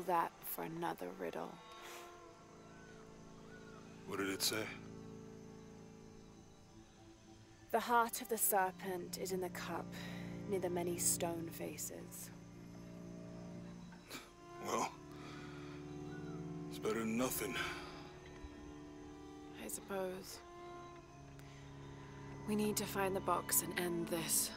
that for another riddle. What did it say? The heart of the serpent is in the cup, near the many stone faces. Well, it's better than nothing. I suppose. We need to find the box and end this.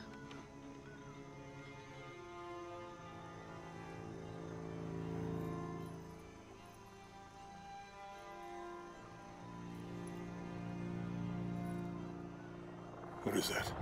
What is that?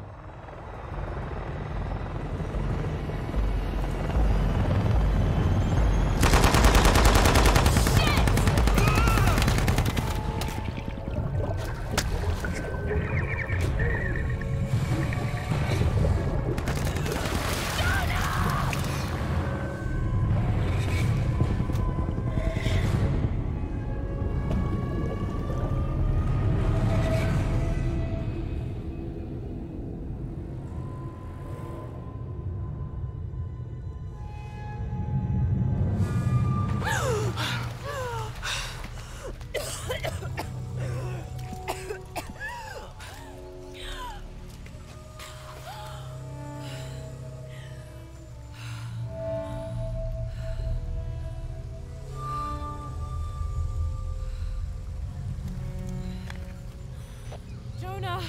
Jonah!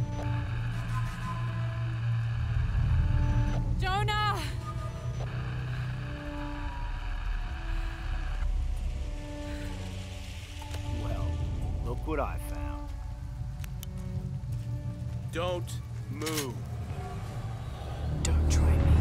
Jonah! Well, look what I found. Don't move. Don't try me.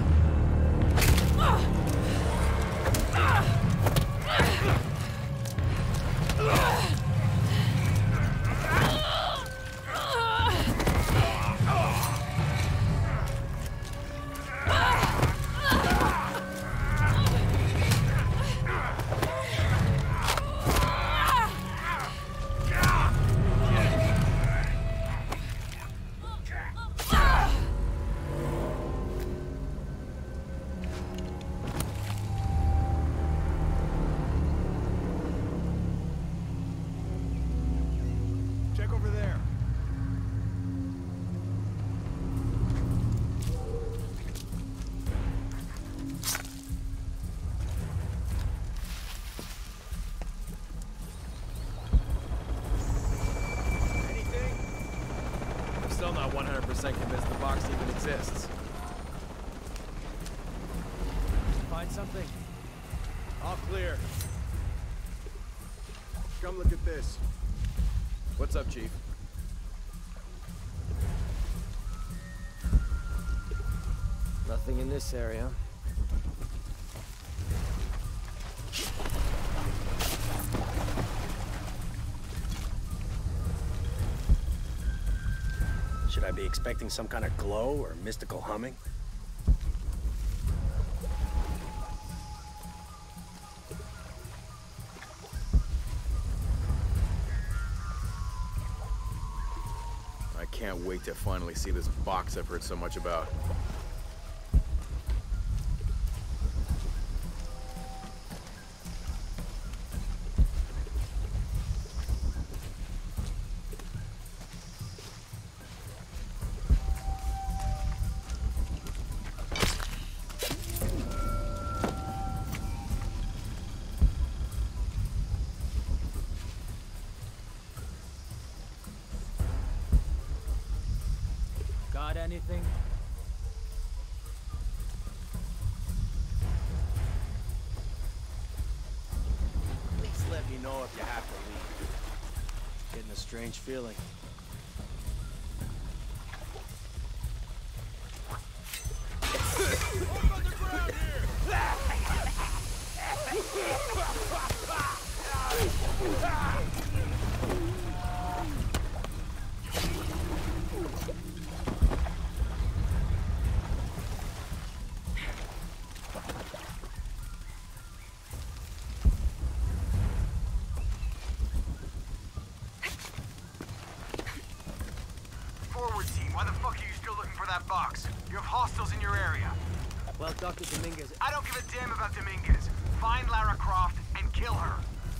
Check over there. Anything? I'm still not 100% convinced the box even exists. Find something? All clear. Come look at this. What's up, Chief? Nothing in this area. Should I be expecting some kind of glow or mystical humming? I can't wait to finally see this box I've heard so much about. Got anything? Please let me know if you have to leave. Getting a strange feeling. Forward team, why the fuck are you still looking for that box? You have hostiles in your area. Well, Dr. Dominguez... I don't give a damn about Dominguez. Find Lara Croft and kill her.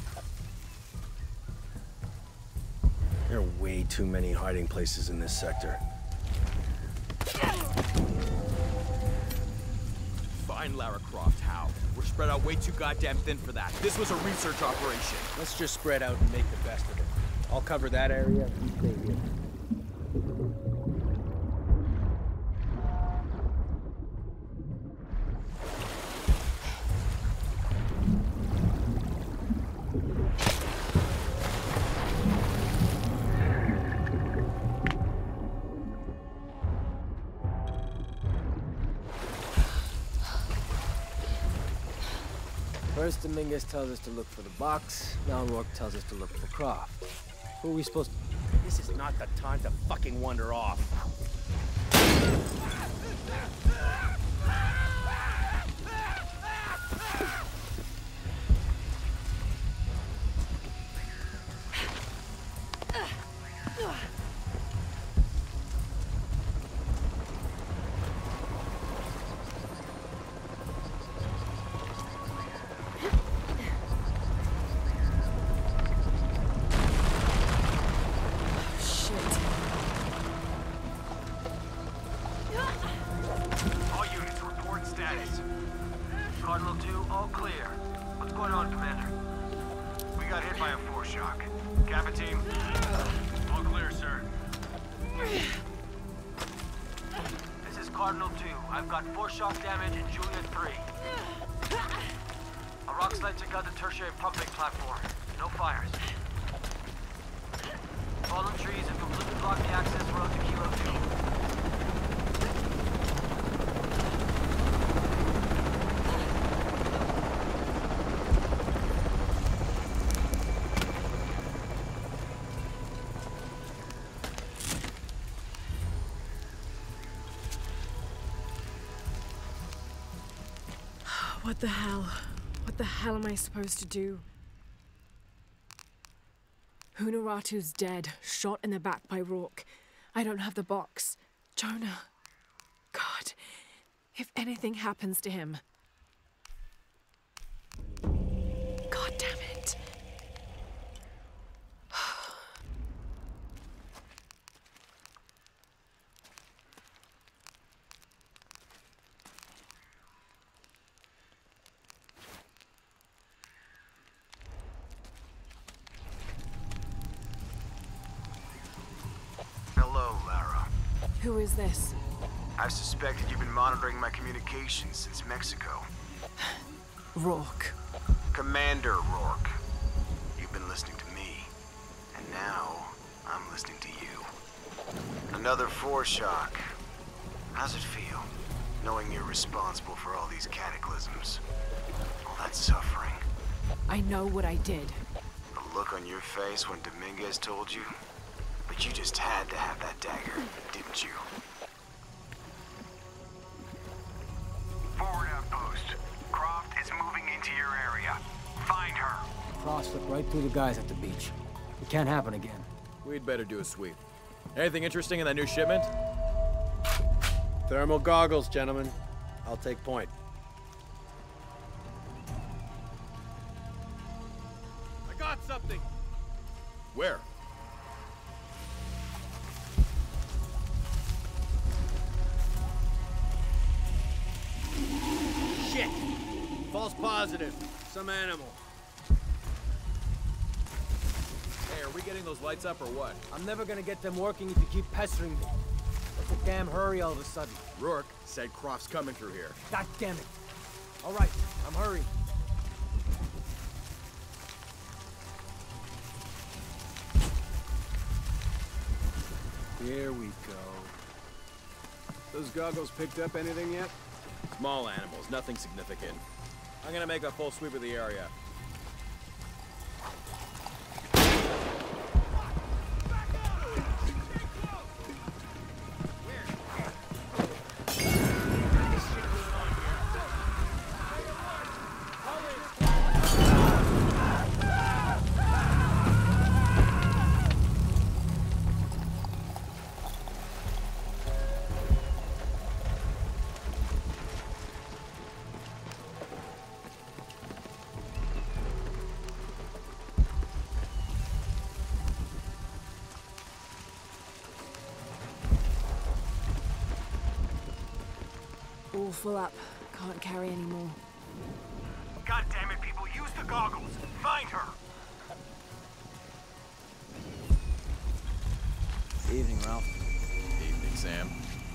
There are way too many hiding places in this sector. Find Lara Croft, how? We're spread out way too goddamn thin for that. This was a research operation. Let's just spread out and make the best of it. I'll cover that area and you stay here. First, Dominguez tells us to look for the box. Now Rourke tells us to look for Croft. Who are we supposed to... This is not the time to fucking wander off. All units, report status. Cardinal 2, all clear. What's going on, Commander? We got hit by a foreshock. Kappa team? All clear, sir. This is Cardinal 2. I've got foreshock damage in Juliet 3. A rock slide took out the tertiary pumping platform. No fires. Fallen trees have completely blocked the access road to Kilo 2. What the hell? What the hell am I supposed to do? Hunaratu's dead, shot in the back by Rourke. I don't have the box. Jonah. God, if anything happens to him. God damn it. Hello, Lara. Who is this? I've suspected you've been monitoring my communications since Mexico. Rourke. Commander Rourke. You've been listening to me. And now, I'm listening to you. Another foreshock. How's it feel, knowing you're responsible for all these cataclysms? All that suffering. I know what I did. The look on your face when Dominguez told you? But you just had to have that dagger, didn't you? Forward outpost. Croft is moving into your area. Find her. Croft slipped right through the guys at the beach. It can't happen again. We'd better do a sweep. Anything interesting in that new shipment? Thermal goggles, gentlemen. I'll take point. I got something! Where? Shit! False positive. Some animal. Hey, are we getting those lights up or what? I'm never gonna get them working if you keep pestering me. What's a damn hurry all of a sudden? Rourke said Croft's coming through here. God damn it. All right, I'm hurrying. Here we go. Those goggles picked up anything yet? Small animals, nothing significant. I'm gonna make a full sweep of the area. all full up. Can't carry anymore. God damn it, people, use the goggles. Find her. Evening, Ralph. Evening, Sam.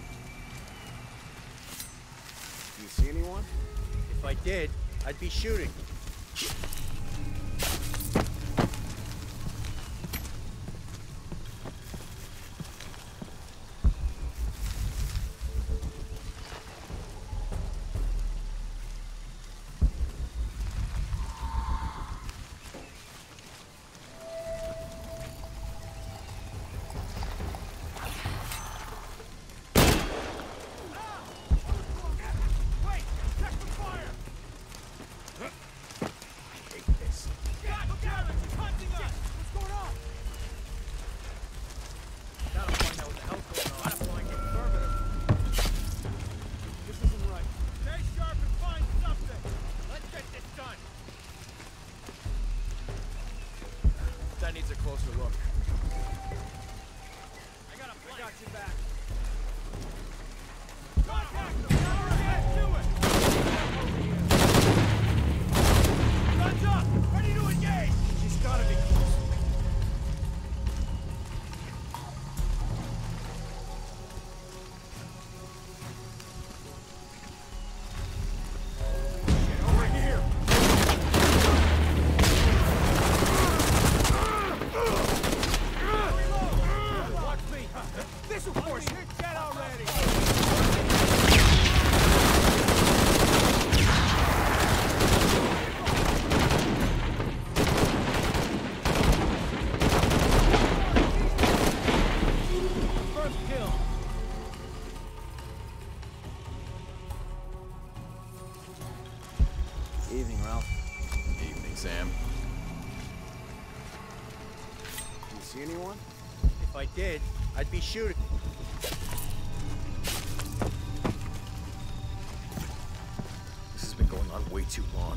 You see anyone? If I did, I'd be shooting. That needs a closer look. I got you back. Contact them! Get to it! Guns up! Ready to engage! She's gotta be close. Get over here! Watch me! This'll force you! Hit that already! First kill! Evening, Ralph. Evening, Sam. You see anyone? If I did, I'd be shooting. This has been going on way too long.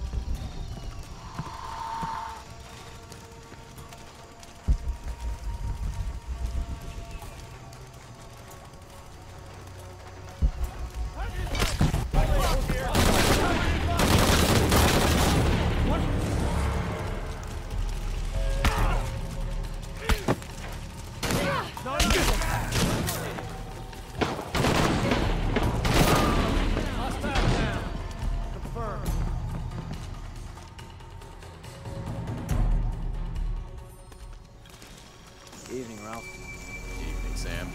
Evening, Ralph. Evening, Sam.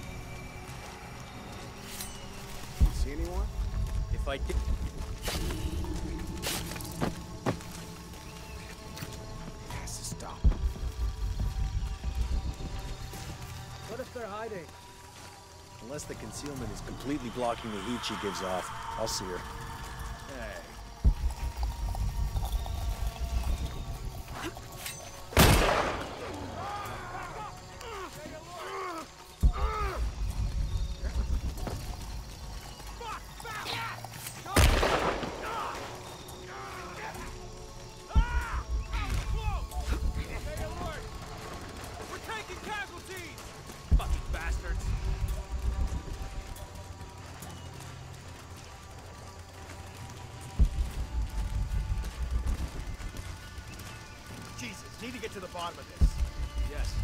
You see anyone? If I did... Has to stop. What if they're hiding? Unless the concealment is completely blocking the heat she gives off, I'll see her. We're taking casualties! Fucking bastards! Jesus, need to get to the bottom of this. Yes.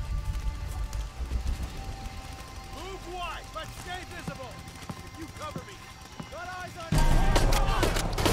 Move wide, but stay visible! If you cover me, got eyes on you!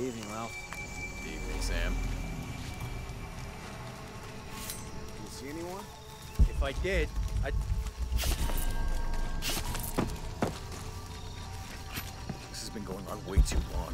Evening, Ralph. Evening, Sam. Do you see anyone? If I did, I'd... This has been going on way too long.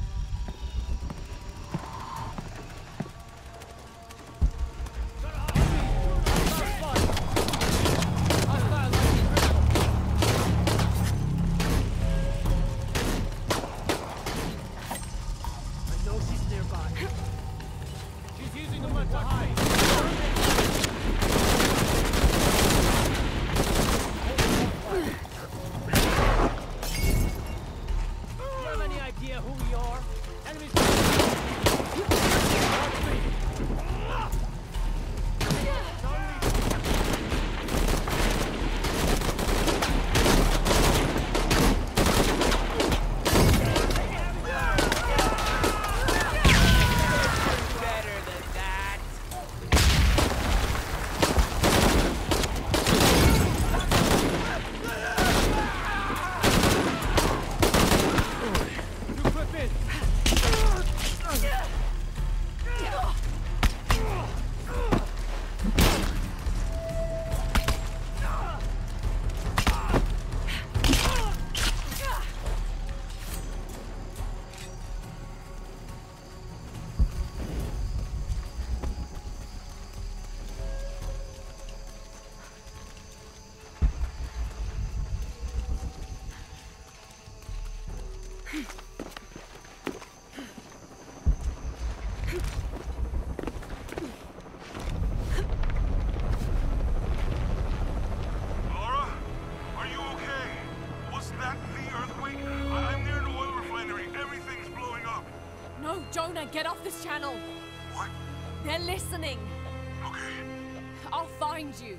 Laura? Are you okay? Was that the earthquake? I'm near an oil refinery. Everything's blowing up. No, Jonah, get off this channel. What? They're listening. Okay. I'll find you.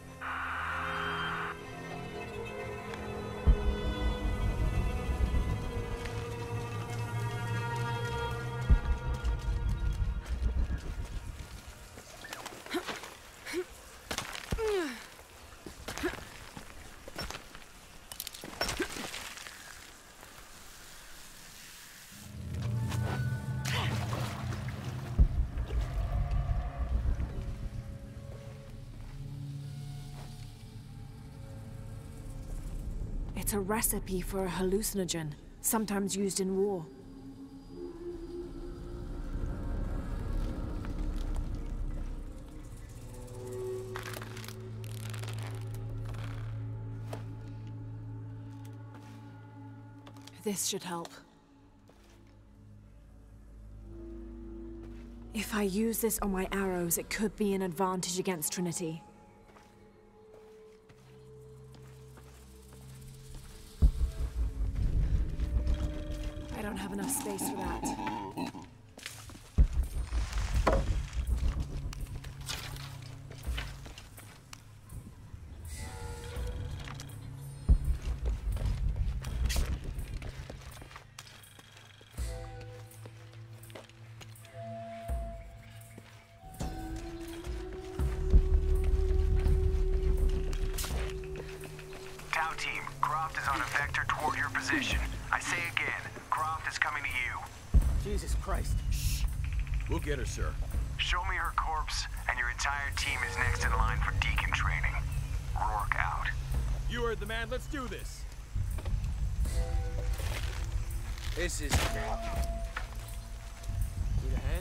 It's a recipe for a hallucinogen, sometimes used in war. This should help. If I use this on my arrows, it could be an advantage against Trinity. I don't have enough space for that. Tau team, Croft is on a vector toward your position. I say again, Croft is coming to you. Jesus Christ. We'll get her, sir. Show me her corpse, and your entire team is next in line for Deacon training. Rourke out. You heard the man. Let's do this. This is... Need a hand?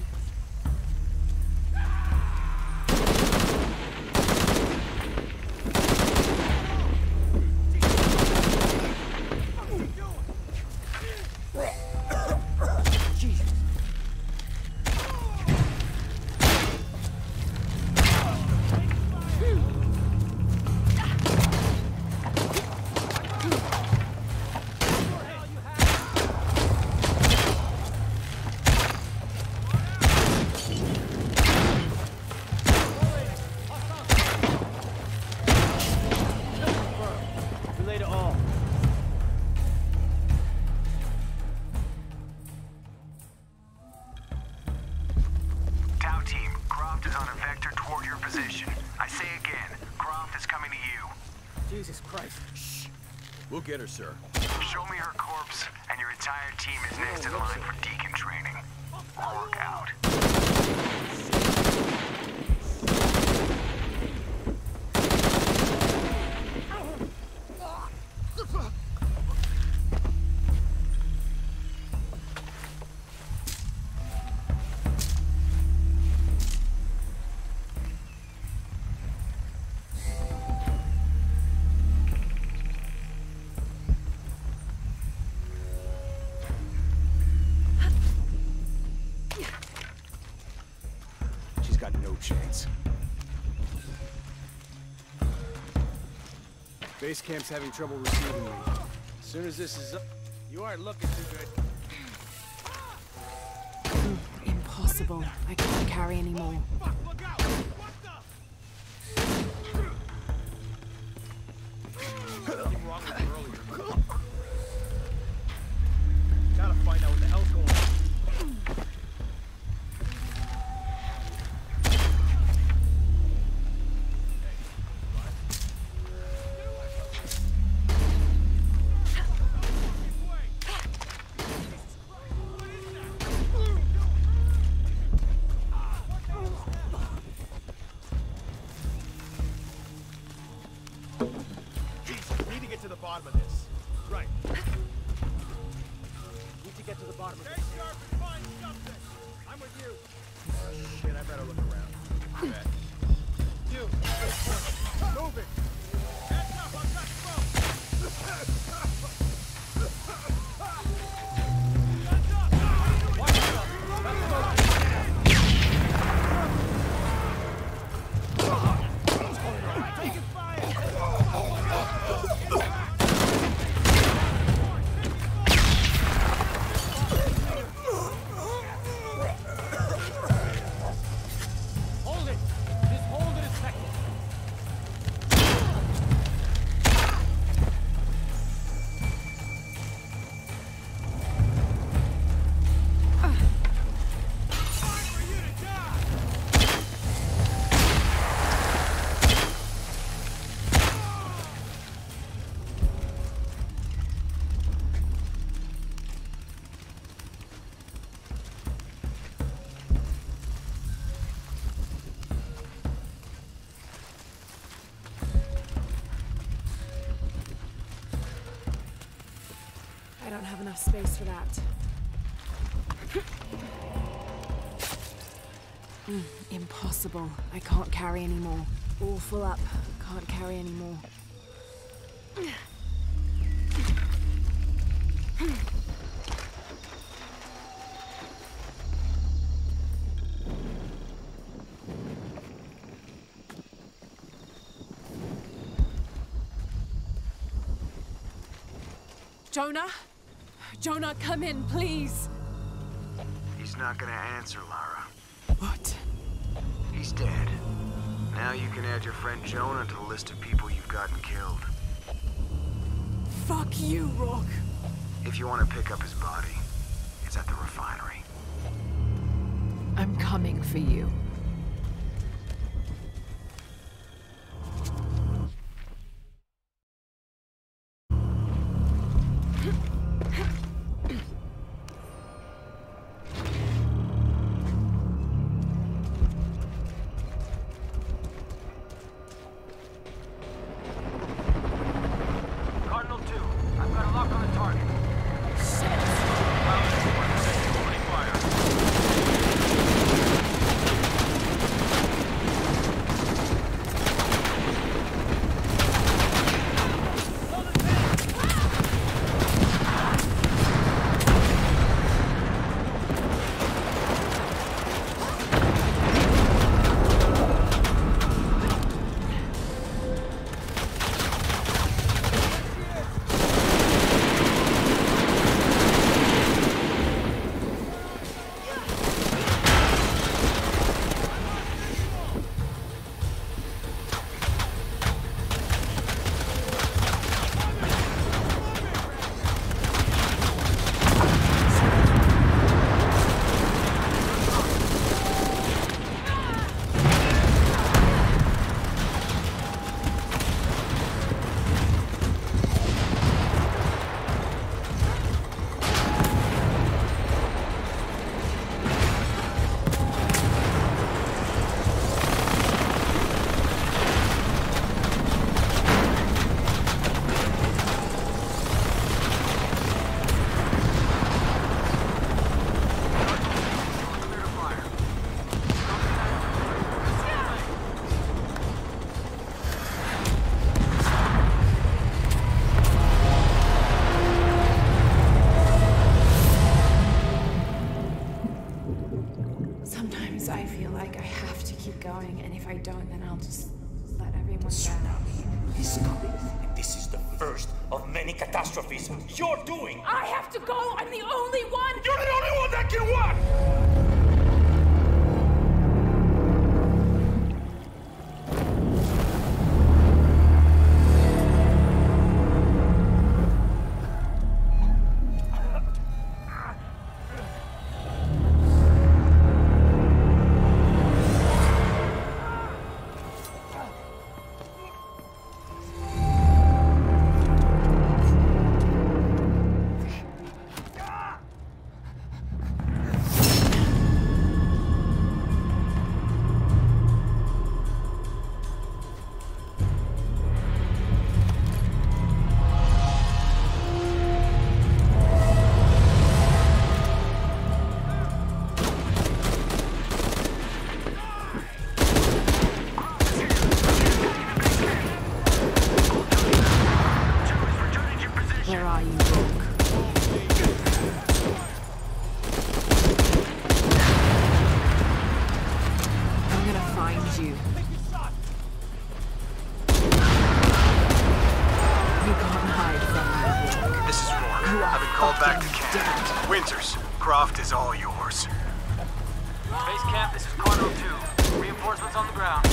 Tau team, Croft is on a vector toward your position. I say again, Croft is coming to you. Jesus Christ. We'll get her, sir. Show me her corpse, and your entire team is next in line for deacon training. Rourke out. She's got no chance. Base camp's having trouble receiving me. As soon as this is up, you aren't looking too good. Impossible. I can't carry anymore. Fuck, look out! What the? Something wrong with her earlier. Gotta find out what the hell's going on. To the bottom of this. Right. Need to get to the bottom of Stay this. sharp and find something. I'm with you. Shit, I better look around. Bet. You. Move it. Heads up, I've got smoke. I don't have enough space for that. Impossible. I can't carry anymore. All full up. Can't carry anymore. Jonah? Jonah, come in, please. He's not gonna answer, Lara. What? He's dead. Now you can add your friend Jonah to the list of people you've gotten killed. Fuck you, Rourke. If you want to pick up his body, it's at the refinery. I'm coming for you. Cardinal 2, I've got a lock on the target. any catastrophes. You're doing. I have to go! I'm the only one! You're the only one that can what? Where are you, Rourke? I'm gonna find you. You can't hide from me, Rourke. This is Rourke. You are I've been called back to fucking camp. dead. Winters, Croft is all yours. Base camp, this is Cardinal 2. Reinforcements on the ground.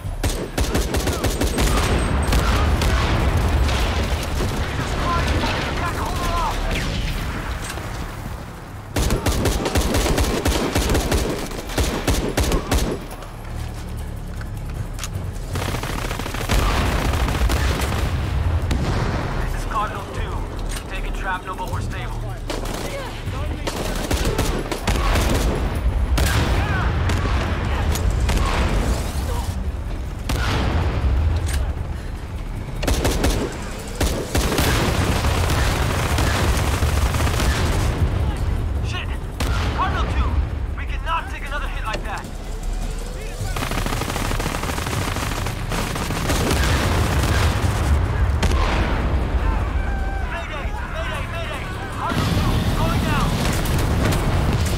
This is Cardinal 2. Taking shrapnel, but we're stable. Shit! Cardinal 2! We cannot take another hit like that. Mayday! Mayday! Mayday! Cardinal 2, going down!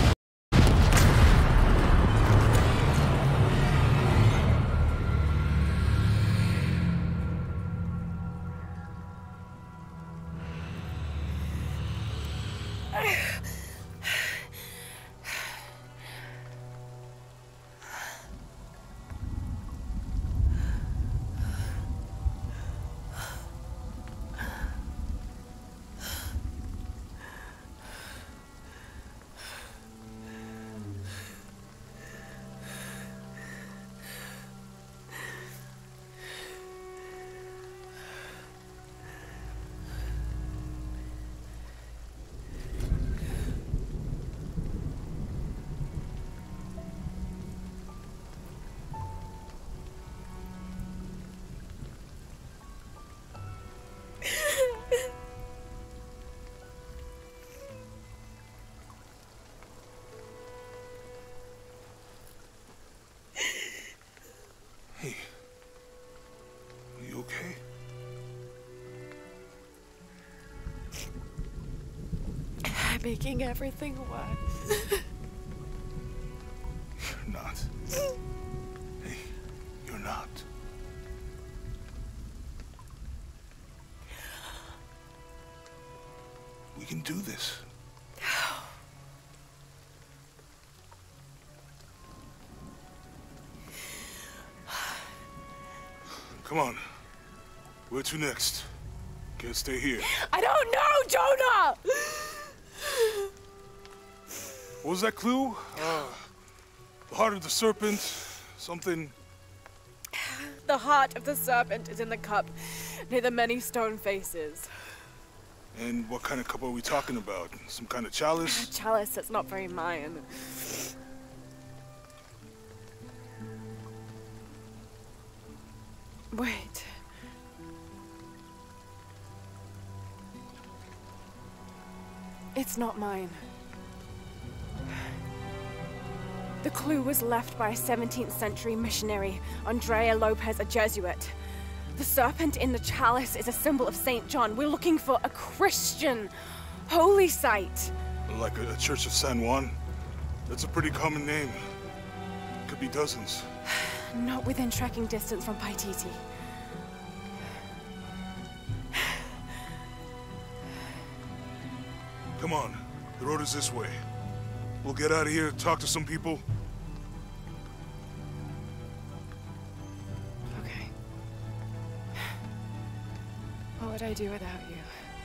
Hey. Are you okay? I'm making everything worse. You're not. Hey, you're not. We can do this. Come on. Where to next? Can't stay here. I don't know, Jonah! What was that clue? The heart of the serpent, something. The heart of the serpent is in the cup, near the many stone faces. And what kind of cup are we talking about? Some kind of chalice? A chalice that's not very Mayan. Wait. It's not mine. The clue was left by a 17th century missionary, Andrea Lopez, a Jesuit. The serpent in the chalice is a symbol of St. John. We're looking for a Christian holy site. Like a Church of San Juan? That's a pretty common name. Could be dozens. Not within trekking distance from Paititi. Come on. The road is this way. We'll get out of here, talk to some people. Okay. What would I do without you?